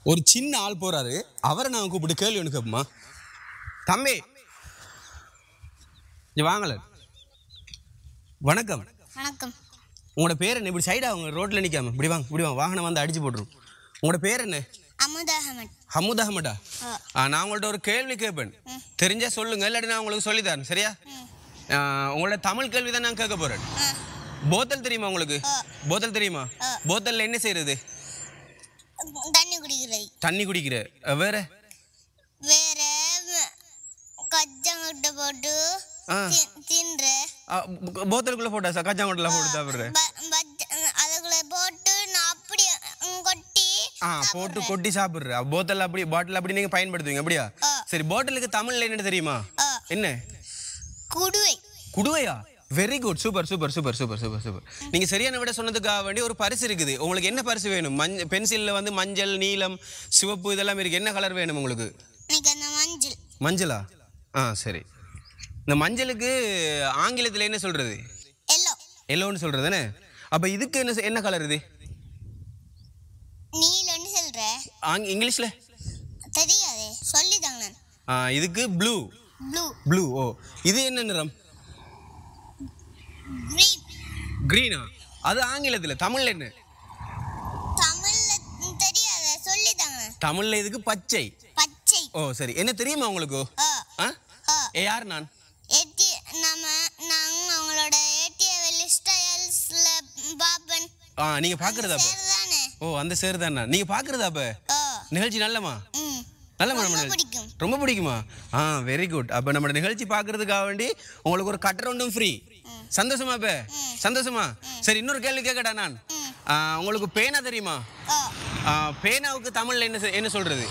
ஒரு சின்ன ஆள் போறாரு, அவரை நான் கூப்பிட்டு கேள்வி ஒன்று கேட்போமா? தம்பி வாங்கல. வணக்கம். வணக்கம். உங்களோட பேர் என்ன? இப்படி சைடா அவங்க ரோட்ல நிக்காம இப்படி வாங்க, இப்படி வாங்க, வாகனம் வந்து அடிச்சு போட்டுரும். உங்களோட பேர் என்ன? அமுதா அஹமத். ஹமுத் அஹமதா? நான் உங்கள்ட்ட ஒரு கேள்வி கேட்பேன், தெரிஞ்சா சொல்லுங்க, இல்லாட்டி நான் உங்களுக்கு சொல்லித்தரேன், சரியா? உங்களோட தமிழ் கேள்வி தான் நான் கேட்க போறேன். போத்தல் தெரியுமா உங்களுக்கு? போத்தல் தெரியுமா? போத்தல்ல என்ன செய்யறது? தண்ணி குடிக்கிறது. தண்ணி குடிக்கிற. வேற வேற கச்சாங்கொட்டை போட்டு தின்ற. போத்தலுக்குள்ள போட்டா கச்சாங்கொட்டல போட்டு சாப்பிடுற? அதுக்குள்ள போட்டு நான் அப்படி கொட்டி போட்டு கொட்டி சாப்பிடுற. போத்தல் அப்படி பாட்டில் அப்படி நீங்க பயன்படுத்துவீங்க அப்படியா? சரி, பாட்டிலுக்கு தமிழ்ல என்ன தெரியுமா? என்ன? குடுவை. குடுவையா? Very good, super super super super super super. நீங்க சரியான விட சொன்னதுக்காக வேண்டி ஒரு பரிசு இருக்குது. உங்களுக்கு என்ன பரிசு வேணும்? பென்சில்ல வந்து மஞ்சள், நீலம், சிவப்பு இதெல்லாம் இருக்கு. என்ன கலர் வேணும் உங்களுக்கு? மஞ்சள். மஞ்சளா? சரி. இந்த மஞ்சளுக்கு ஆங்கிலத்தில் என்ன சொல்றது? எல்லோ. எல்லோன்னு சொல்றது தானே? அப்ப இதுக்கு என்ன கலர் இது? நீலம்னு சொல்ற. இங்கிலீஷ்ல தெரியாதே, சொல்லிதாங்க. இதுக்கு ப்ளூ. ப்ளூ. ப்ளூ. ஓ, இது என்ன நிறம்? கிரீன். கிரீனா? அது ஆங்கிலத்தில். தமிழ்ல என்ன? தமிழ்ல தெரியாதே, சொல்லிதாங்க. தமிழ்ல இதுக்கு பச்சை. பச்சை. ஓ சரி. என்ன தெரியுமா உங்களுக்கு? யார் நான்? நாங்க அவங்களோட ஏடிஏ ஸ்டைல்ஸ்ல பாப்பன். நீங்க பாக்குறதா? ஓ, அந்த சேர் தானா நீங்க பாக்குறதா? அப்ப நிகழ்ச்சி நல்லமா? நல்லமா? ரொம்ப பிடிக்குமா? Very good. அப்ப நம்ம நிகழ்ச்சி பாக்குறதுக்காக வேண்டி உங்களுக்கு ஒரு கட்டர் ஒன்றும் ஃப்ரீ. சந்தோஷமா? இப்ப சந்தோஷமா? சரி, இன்னொரு கேள்வி கேட்கட்டா நான். உங்களுக்கு பேனா தெரியுமா? பேனாவுக்கு தமிழ்ல என்ன சொல்றது?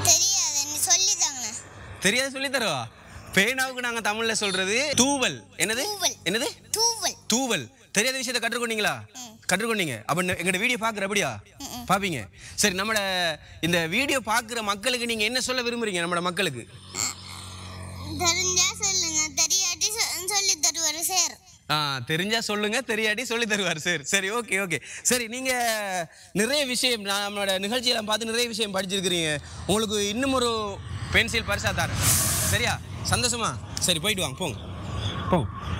தெரியாது, சொல்லி தரவா? பேனாவுக்கு நாங்க தமிழ்ல சொல்றது தூவல். என்னது? என்னது? தூவல். தூவல். தெரியாத விஷயத்தை கற்றுக்கொண்டீங்களா? கற்றுக்கொண்டீங்க. அப்ப எங்கட வீடியோ பாக்குற அப்படியா? பாப்பீங்க. சரி, நம்ம இந்த வீடியோ பாக்குற மக்களுக்கு நீங்க என்ன சொல்ல விரும்புறீங்க? நம்ம மக்களுக்கு தெரிஞ்சா சொல்லுங்க, தெரியாட்டி சொல்லி தருவாரு சார். தெரிஞ்சா சொல்லுங்க, தெரியாட்டி சொல்லி தருவார் சார். சரி, ஓகே ஓகே. சரி, நீங்க நிறைய விஷயம் நம்மளோட நிகழ்ச்சியெல்லாம் பார்த்து நிறைய விஷயம் படிச்சிருக்கிறீங்க. உங்களுக்கு இன்னும் ஒரு பென்சில் பரிசா தரேன், சரியா? சந்தோஷமா? சரி, போயிட்டு வாங்க, போங்க போங்க.